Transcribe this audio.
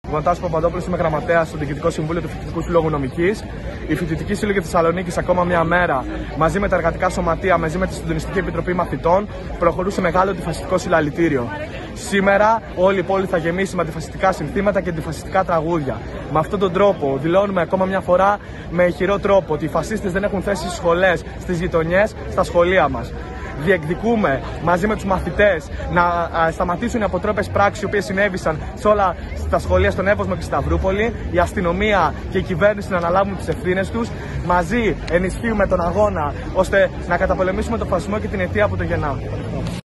Τάσος Παπαδόπουλος, είμαι γραμματέας στο Διοικητικό Συμβούλιο του Φοιτητικού Συλλόγου Νομικής. Οι Φοιτητικοί Σύλλογοι Θεσσαλονίκης, ακόμα μια μέρα, μαζί με τα εργατικά σωματεία, μαζί με τη Συντονιστική Επιτροπή Μαθητών, προχωρούσε μεγάλο αντιφασιστικό συλλαλητήριο. Σήμερα όλη η πόλη θα γεμίσει με αντιφασιστικά συνθήματα και αντιφασιστικά τραγούδια. Με αυτόν τον τρόπο δηλώνουμε ακόμα μια φορά με ηχηρό τρόπο ότι οι φασίστες δεν έχουν θέση στις σχολές, στις γειτονιές, στα σχολεία μας. Διεκδικούμε μαζί με τους μαθητές να σταματήσουν οι αποτρόπες πράξεις οι οποίες συνέβησαν σε όλα τα σχολεία στον Εύωσμο και στη Σταυρούπολη, η αστυνομία και η κυβέρνηση να αναλάβουν τις ευθύνες τους. Μαζί ενισχύουμε τον αγώνα ώστε να καταπολεμήσουμε τον φασισμό και την αιτία που το γεννά.